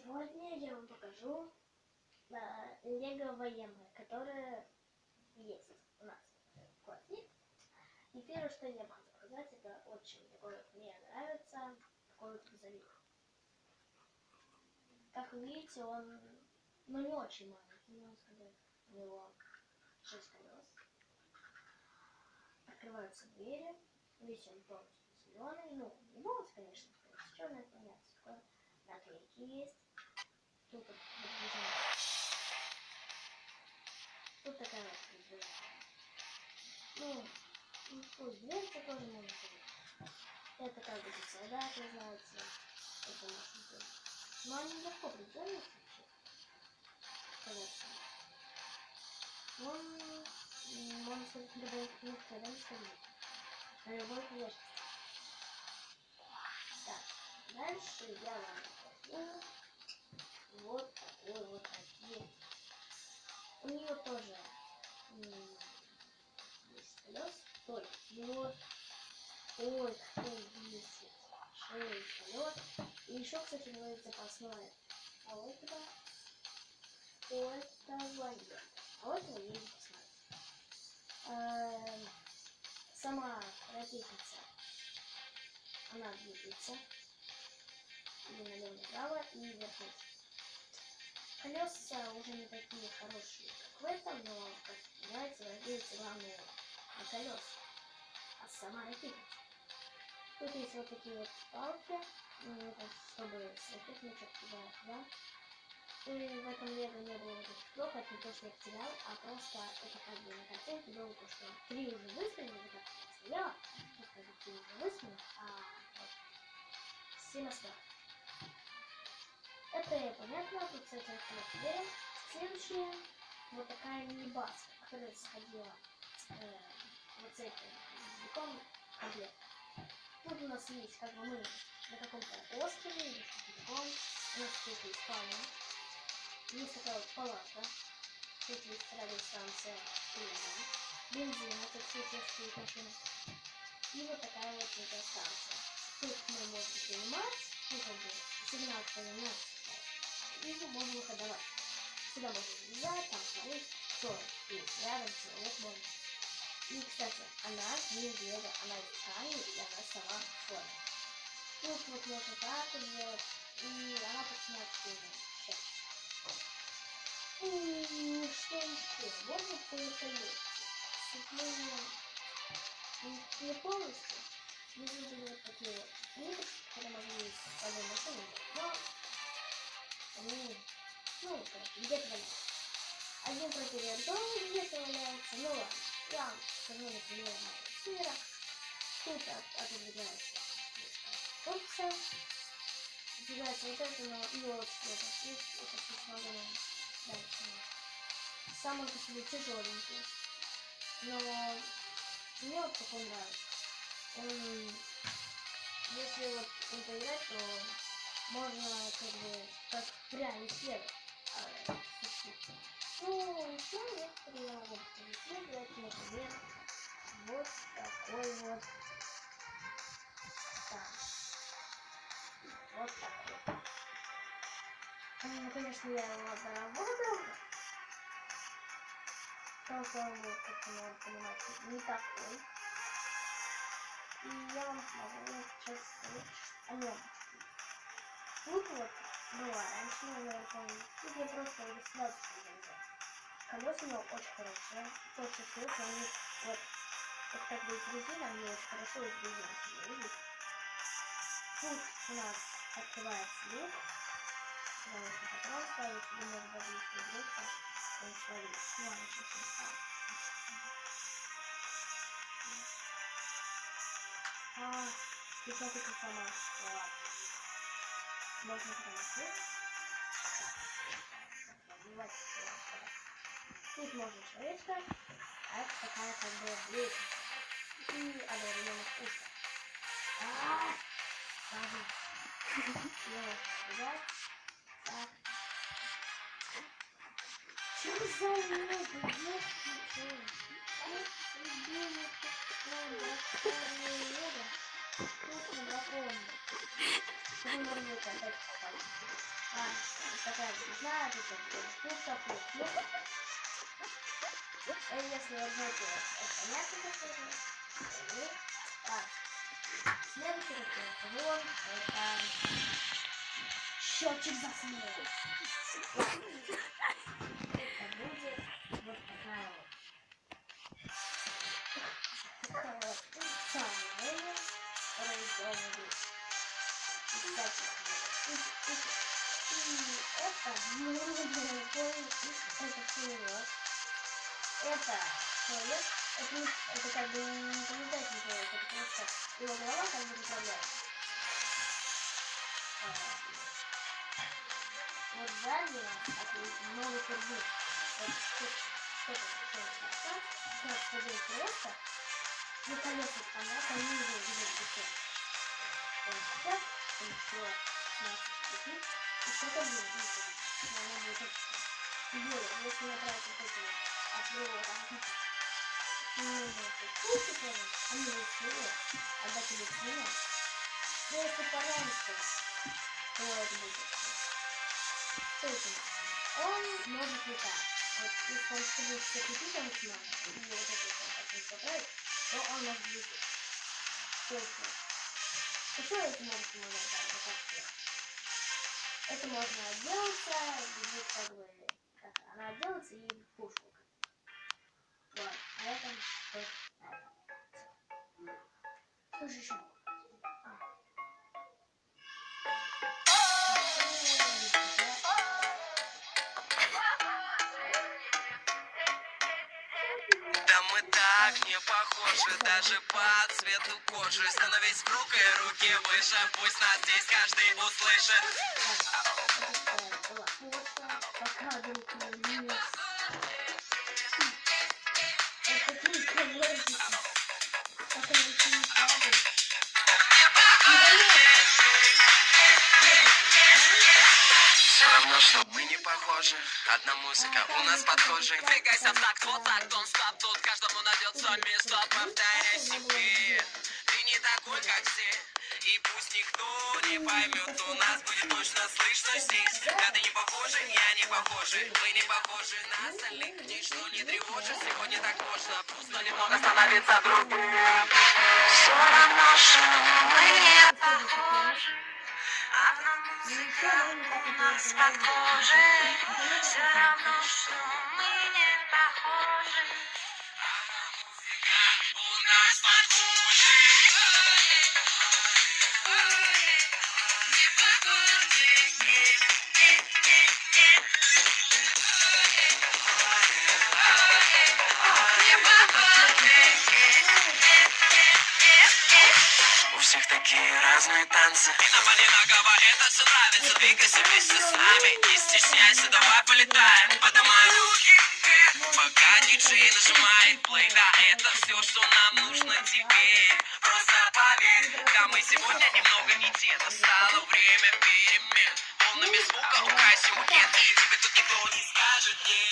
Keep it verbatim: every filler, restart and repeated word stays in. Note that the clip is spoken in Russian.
Сегодня я вам покажу Лего военные, которые есть у нас в квартире. И первое, что я могу показать, это очень такой вот мне нравится, такой вот грузовик. Как вы видите, он, ну, не очень маленький, можно сказать. У него шесть колес. Открываются двери. Весь он полностью зеленый. Ну, не полностью, конечно, полностью черный, понятно. Такое. Наклейки есть. Тут, вот, тут такая вот выдвижная. Ну, пусть дверца тоже можно сказать. Это как бы солдаты, знаете. Это можно быть. Но они легко придумываются вообще. Конечно. Он, можно сказать, любой никогда не сходит. На любой поверхности. Так, дальше я вам покажу вот такой вот один. У нее тоже есть колес. Ой, вот. Ой, какой висит. Шесть колес. И еще, кстати, бывает запасное. А вот это. У этого нет. А вот этого есть запасное. Эм, сама ракетница. Она двигается. И налево-направо, и вверх-вниз. Колеса уже не такие хорошие, как в этом, но, как понимаете, надеется главное на колеса, а сама ракетница. Тут есть вот такие вот палки, чтобы с ракетничек туда-туда. И в этом лего не было вот этих кнопок, это не то, что я потерял, а просто это как бы на картинке было то, что три уже выстрелили, вот так я стояла, вот как бы три уже выстрелили, а вот семь осталось. Это понятно, тут, кстати, открывается дверь. Следующая, вот такая мини-баска, которая сходила э, вот с этим языком комплект. Тут у нас есть, как бы мы на каком-то острове или что-то таком. У нас тут есть спальня. Есть такая вот палатка. Тут есть радиостанция, бензин, это все чешские машины. И вот такая вот радиостанция. Тут мы можем принимать, ну, как бы, сигнал принимать. И можно выходовать. Сюда можно залезать, там смотреть, кто есть рядом, человек может. И, кстати, она не из лего, она из ткани, и она сама в форме. Тут вот можно так вот делать, и она начинает двигаться. И что еще? Можно только есть. Сцепление не полностью. Внизу были вот такие вот ниточки, которые могли есть в одной машине, но они, ну, короче, где-то валяются. Один противер дома где-то валяется, ну ладно. Я вам скажу, например, на сфера. Тут отодвигается корпуса. Отодвигается вот это, но и вот это. Здесь это все смогу дальше. Сам он по себе тяжеленький. Но мне вот такой нравится. Он, если вот им поиграть, то можно как бы как прям исследовать. Ну, еще некоторые я могу исследовать, например, вот такой вот танк. Вот такой. Ну, конечно, я его доработал. Только вот, как вы можете понимать, не такой. И я вам могу сейчас сказать о нем. Тут вот была раньше, наверное, помню. Тут я просто его сразу залезал. Колеса у него очень хорошие. Точно колеса, они вот, вот как бы из резины, они очень хорошо из резины, видите? Тут у нас открывается люк. Сюда можно патрон ставить, или можно даже если игрушка, он ставит. Ну, ладно, сейчас не ставит. А, и как это сама. Ладно. Можно прямо открыть. Так, тут можно человечка, а это такая как бы лестница. И одновременно вкусно. Ааа! Ага. Ее можно взять. Так. Что за лего? Нет, ничего. Нет, ребенок, такой большой лего. Тут на драконе. Потом можно будет опять попасть. А, такая звезда, тут пушка, плюс. И если вы жмете, это понятно, как это. А, следующий разговор, это счетчик засмеет. Это будет вот такая вот. Такая вот самая, которая сделана здесь. И, кстати, и, и, и это, это человек. Это человек, это, не, это как бы не наблюдательный человек, это просто его голова как бы управляет. Вот сзади у нас новый турбин. Вот тут что-то такое. Сейчас один просто. И колеса там, да, там не видно, где это. Вот сейчас, еще шестнадцать секунд. И что-то будет, видите, она будет более, если набрать вот эти вот от его там, кусики, они будут сильнее, а дальше будет сильнее. Но если пораньше, то это будет. То есть он может летать. Вот если он сидит все пяти там максимально, и вот это вот не хватает, то он может лететь. То есть еще это может ему нажать, вот так вот. Это можно отделаться, будет как бы, как она отделается и в пушку. Вот, а это вот это. Что же еще? Да мы так не похожи, даже по цвету кожи. Становись в руки, руки выше, пусть нас здесь каждый услышит. Все равно, что мы не похожи. Одна музыка у нас подхожая. Двигайся в такт, вот так, дон стоп. Тут каждому найдется место, повторяй себе. Ты не такой, как все. И пусть никто не поймет, у нас будет точно слышно здесь. Да ты не похожи, я не похожи. Мы не похожи на остальных. Ничто не тревожит, сегодня так можно. Просто немного становиться другим. Все равно, что мы не похожи. Одна музыка у нас под кожей. Все равно, что мы не похожи. Одна музыка у нас под кожей. Не похожи. Не похожи. У всех такие разные танцы. И нам одинаково это все нравится. Двигайся вместе с нами, не стесняйся, давай полетаем. Поднимай руки, пока диджей нажимает плей. Да, это все, что нам нужно теперь. Просто поверь, да мы сегодня немного не те.